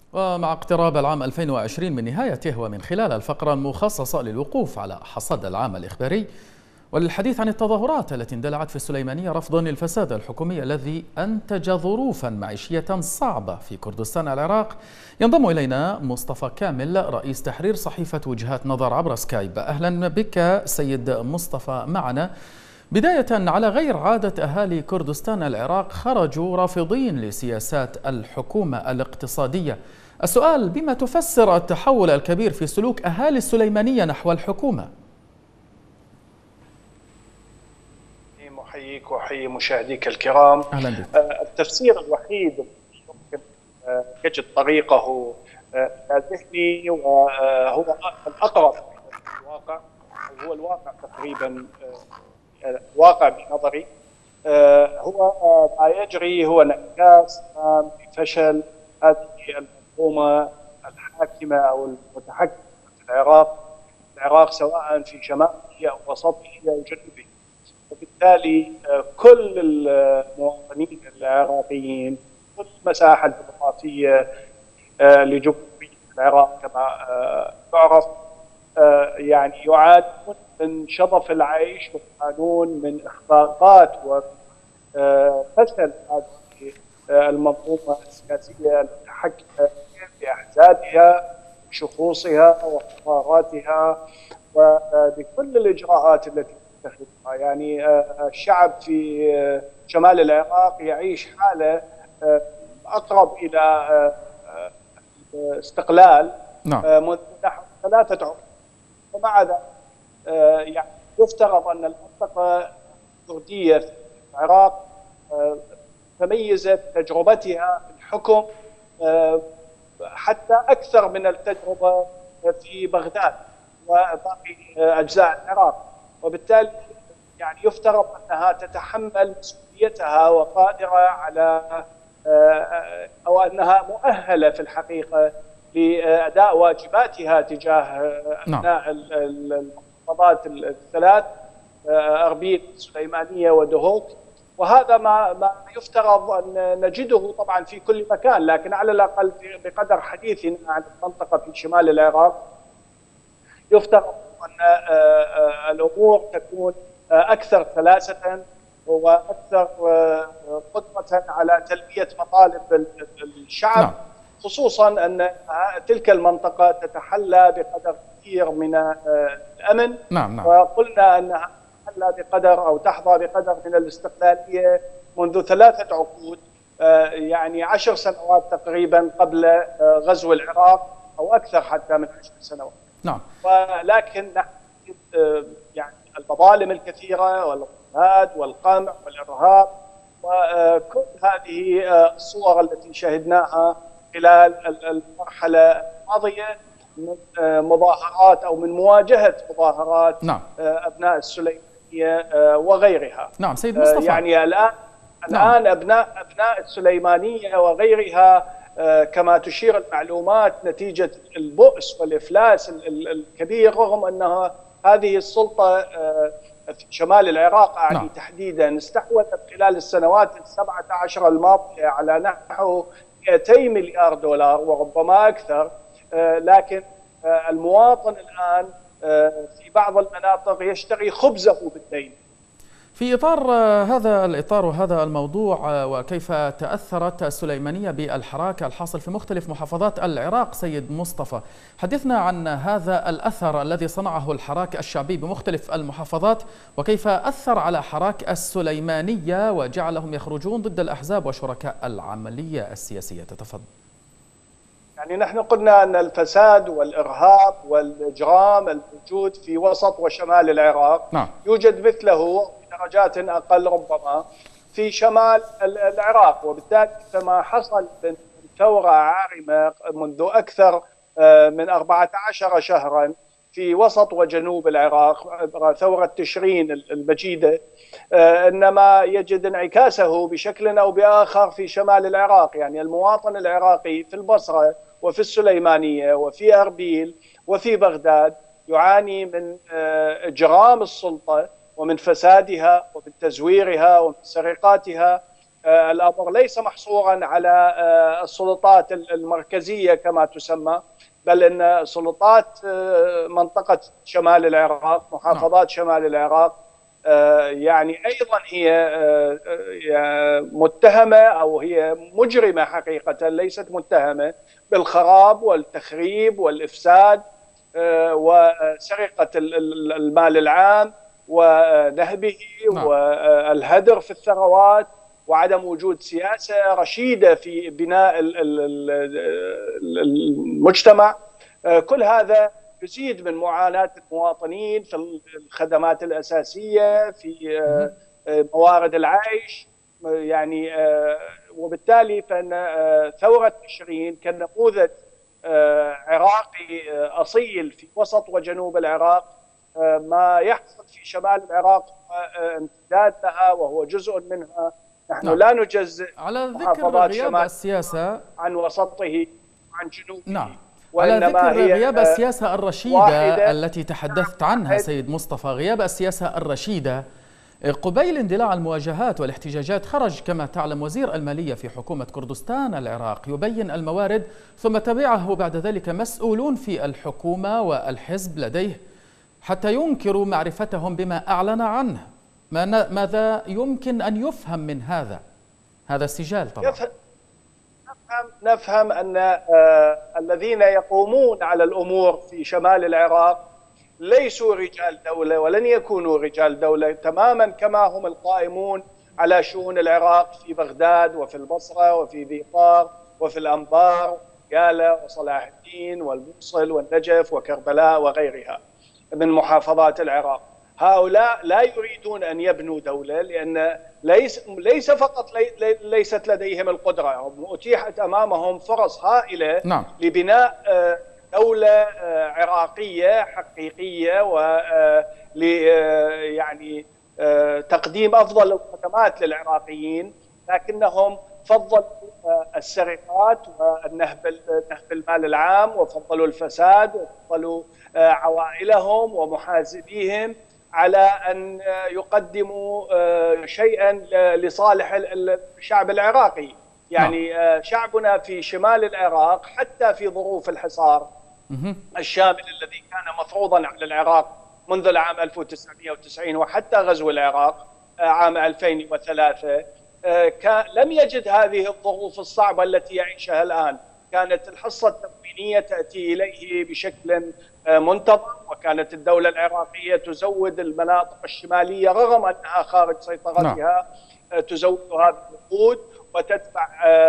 ومع اقتراب العام 2020 من نهايته، ومن خلال الفقرة المخصصة للوقوف على حصاد العام الإخباري وللحديث عن التظاهرات التي اندلعت في السليمانية رفضا للفساد الحكومي الذي أنتج ظروفا معيشية صعبة في كردستان العراق، ينضم إلينا مصطفى كامل رئيس تحرير صحيفة وجهات نظر عبر سكايب. أهلا بك سيد مصطفى معنا. بداية، على غير عادة أهالي كردستان العراق خرجوا رافضين لسياسات الحكومة الاقتصادية. السؤال: بما تفسر التحول الكبير في سلوك أهالي السليمانية نحو الحكومة؟ أحييك وأحيي مشاهديك الكرام. أهلا بك. التفسير الوحيد يمكن يجد طريقه إلى ذهني وهو الأقرب للواقع، هو الواقع تقريبا، الواقع بنظري هو ما يجري هو انعكاس فشل هذه المنظومة الحاكمة أو المتحكمة في العراق سواء في شماله أو وسطه أو جنوبه. وبالتالي كل المواطنين العراقيين، كل المساحة الجغرافية لجمهورية العراق كما تعرف، يعني يعانون من شظف العيش ويعانون من إخفاقات وفشل هذه المنظومة السياسية المتحكمة بأحزابها، شخوصها وقراراتها وبكل الإجراءات التي تتخذها. يعني الشعب في شمال العراق يعيش حالة أقرب إلى استقلال منذ نحو 3 عقود. ومع ذلك يعني يفترض أن المنطقة الكردية في العراق تميزت تجربتها في الحكم حتى أكثر من التجربة في بغداد وباقي أجزاء العراق، وبالتالي يعني يفترض أنها تتحمل مسؤوليتها وقادرة على أو أنها مؤهلة في الحقيقة لأداء واجباتها تجاه أبناء المحافظات الثلاث، أربيل، سليمانية ودهوك. وهذا ما يفترض أن نجده طبعا في كل مكان، لكن على الأقل بقدر حديثنا عن المنطقة في شمال العراق يفترض أن الأمور تكون أكثر سلاسة وأكثر قدرة على تلبية مطالب الشعب. خصوصا أن تلك المنطقة تتحلى بقدر كثير من الأمن. وقلنا أنها تتحلى بقدر أو تحظى بقدر من الاستقلالية منذ 3 عقود، يعني 10 سنوات تقريبا قبل غزو العراق أو أكثر حتى من 10 سنوات. ولكن يعني المظالم الكثيرة والفساد والقمع والإرهاب وكل هذه الصور التي شهدناها خلال المرحلة الماضية من مظاهرات أو من مواجهة مظاهرات أبناء السليمانية وغيرها. سيد مصطفى، يعني الآن أبناء السليمانية وغيرها كما تشير المعلومات نتيجة البؤس والإفلاس الكبير، رغم أنها هذه السلطة في شمال العراق تحديدا استحوذت خلال السنوات 17 الماضية على نحو 200 مليار دولار وربما أكثر، لكن المواطن الآن في بعض المناطق يشتري خبزه بالدين. في إطار هذا الإطار وهذا الموضوع، وكيف تأثرت السليمانية بالحراك الحاصل في مختلف محافظات العراق، سيد مصطفى، حدثنا عن هذا الأثر الذي صنعه الحراك الشعبي بمختلف المحافظات، وكيف أثر على حراك السليمانية وجعلهم يخرجون ضد الأحزاب وشركاء العملية السياسية. تفضل. يعني نحن قلنا أن الفساد والإرهاب والإجرام الموجود في وسط وشمال العراق يوجد مثله بدرجات أقل ربما في شمال العراق، وبالتالي فما حصل من ثورة عارمة منذ أكثر من 14 شهرا في وسط وجنوب العراق، ثورة تشرين المجيدة، إنما يجد انعكاسه بشكل أو بآخر في شمال العراق. يعني المواطن العراقي في البصرة وفي السليمانية وفي أربيل وفي بغداد يعاني من إجرام السلطة ومن فسادها ومن تزويرها ومن سرقاتها الأمر ليس محصورا على السلطات المركزية كما تسمى، بل أن سلطات منطقة شمال العراق، محافظات شمال العراق، يعني أيضا هي متهمة أو هي مجرمة حقيقة، ليست متهمة بالخراب والتخريب والإفساد وسرقة المال العام ونهبه والهدر في الثروات وعدم وجود سياسة رشيدة في بناء المجتمع. كل هذا يزيد من معاناة المواطنين في الخدمات الأساسية، في موارد العيش، يعني وبالتالي فإن ثورة تشرين كنموذج عراقي أصيل في وسط وجنوب العراق، ما يحصل في شمال العراق امتداد لها وهو جزء منها. نحن لا نجزئ على ذكر غياب السياسة عن وسطه وعن جنوبه. على ذكر غياب السياسة الرشيدة التي تحدثت عنها سيد مصطفى، غياب السياسة الرشيدة قبيل اندلاع المواجهات والاحتجاجات، خرج كما تعلم وزير المالية في حكومة كردستان العراق يبين الموارد، ثم تبعه بعد ذلك مسؤولون في الحكومة والحزب لديه حتى ينكروا معرفتهم بما أعلن عنه. ماذا يمكن أن يفهم من هذا السجال؟ طبعا نفهم أن الذين يقومون على الأمور في شمال العراق ليسوا رجال دولة ولن يكونوا رجال دولة تماما كما هم القائمون على شؤون العراق في بغداد وفي البصرة وفي ذي قار وفي الأنبار ويالا وصلاح الدين والموصل والنجف وكربلاء وغيرها من محافظات العراق. هؤلاء لا يريدون أن يبنوا دولة، لأن ليس فقط ليست لديهم القدرة، أتيحت أمامهم فرص هائلة لبناء دولة عراقية حقيقية يعني تقديم أفضل الخدمات للعراقيين، لكنهم فضلوا السرقات ونهب المال العام، وفضلوا الفساد، وفضلوا عوائلهم ومحاسبيهم على أن يقدموا شيئا لصالح الشعب العراقي. يعني شعبنا في شمال العراق حتى في ظروف الحصار الشامل الذي كان مفروضا على العراق منذ العام 1990 وحتى غزو العراق عام 2003 لم يجد هذه الظروف الصعبة التي يعيشها الآن. كانت الحصة التموينية تأتي إليه بشكل منتظم، وكانت الدولة العراقية تزود المناطق الشمالية رغم أنها خارج سيطرتها، تزودها بالوقود وتدفع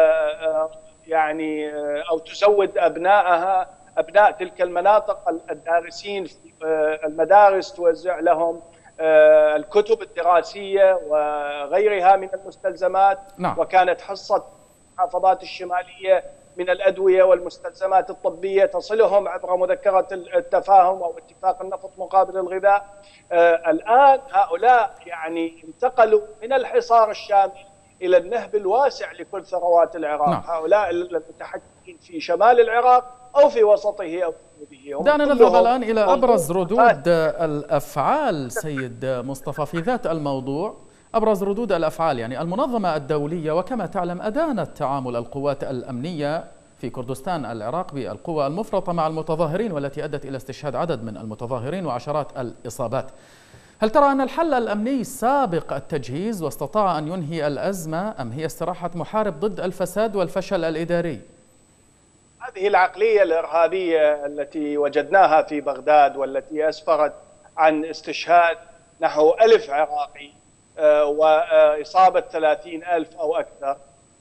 يعني أو تزود أبناء تلك المناطق الدارسين في المدارس، توزع لهم الكتب الدراسية وغيرها من المستلزمات. وكانت حصة المحافظات الشمالية من الأدوية والمستلزمات الطبية تصلهم عبر مذكرة التفاهم أو اتفاق النفط مقابل الغذاء. الآن هؤلاء يعني انتقلوا من الحصار الشامل إلى النهب الواسع لكل ثروات العراق. هؤلاء المتحكمين في شمال العراق أو في وسطه أو في جنوبه. دعنا نذهب الآن إلى أبرز ردود الأفعال سيد مصطفى في ذات الموضوع. أبرز ردود الأفعال، يعني المنظمة الدولية وكما تعلم أدانت تعامل القوات الأمنية في كردستان العراق بالقوى المفرطة مع المتظاهرين، والتي أدت إلى استشهاد عدد من المتظاهرين وعشرات الإصابات. هل ترى أن الحل الأمني سابق التجهيز واستطاع أن ينهي الأزمة، أم هي استراحة محارب ضد الفساد والفشل الإداري؟ هذه العقلية الإرهابية التي وجدناها في بغداد والتي أسفرت عن استشهاد نحو 1000 عراقي وإصابة 30,000 أو أكثر،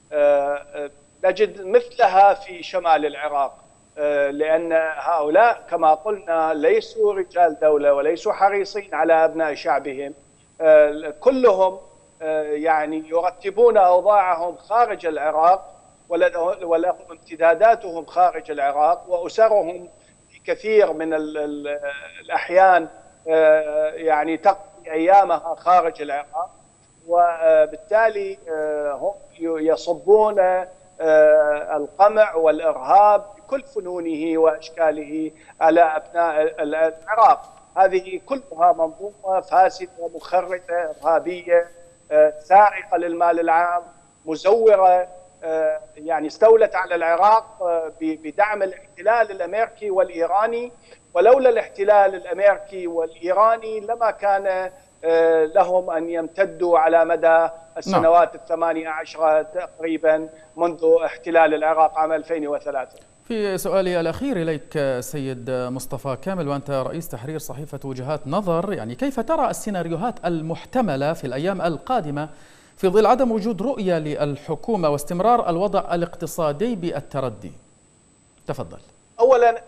نجد مثلها في شمال العراق، لأن هؤلاء كما قلنا ليسوا رجال دولة وليسوا حريصين على أبناء شعبهم. كلهم يعني يرتبون أوضاعهم خارج العراق، ولهم امتداداتهم خارج العراق، وأسرهم في كثير من الأحيان يعني تقضي أيامها خارج العراق، وبالتالي هم يصبون القمع والإرهاب بكل فنونه وأشكاله على أبناء العراق. هذه كلها منظومة فاسدة مخربة إرهابية سارقة للمال العام، مزورة يعني استولت على العراق بدعم الاحتلال الأمريكي والإيراني. ولولا الاحتلال الأمريكي والإيراني لما كان لهم أن يمتدوا على مدى السنوات 18 تقريبا منذ احتلال العراق عام 2003. في سؤالي الأخير إليك سيد مصطفى كامل، وأنت رئيس تحرير صحيفة وجهات نظر، يعني كيف ترى السيناريوهات المحتملة في الأيام القادمة في ظل عدم وجود رؤية للحكومة واستمرار الوضع الاقتصادي بالتردي؟ تفضل. أولا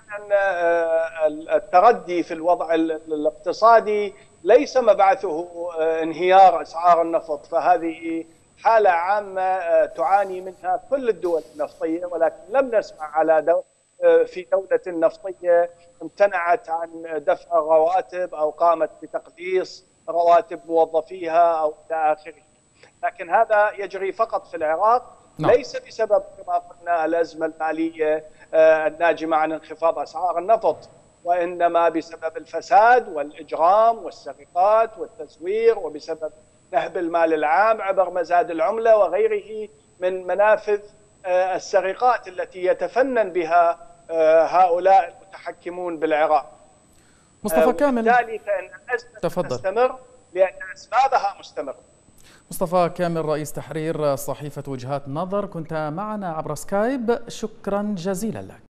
التردي في الوضع الاقتصادي ليس مبعثه انهيار أسعار النفط، فهذه حالة عامة تعاني منها كل الدول النفطية، ولكن لم نسمع على في دولة نفطية امتنعت عن دفع رواتب أو قامت بتقليص رواتب موظفيها أو إلى آخره. لكن هذا يجري فقط في العراق، ليس بسبب كما قلنا الأزمة المالية الناجمة عن انخفاض أسعار النفط، وإنما بسبب الفساد والإجرام والسرقات والتزوير، وبسبب نهب المال العام عبر مزاد العملة وغيره من منافذ السرقات التي يتفنن بها هؤلاء المتحكمون بالعراق. مصطفى كامل، بالتالي فإن الأزمة تستمر لأن أسبابها مستمرة. مصطفى كامل رئيس تحرير صحيفة وجهات نظر، كنت معنا عبر سكايب، شكرا جزيلا لك.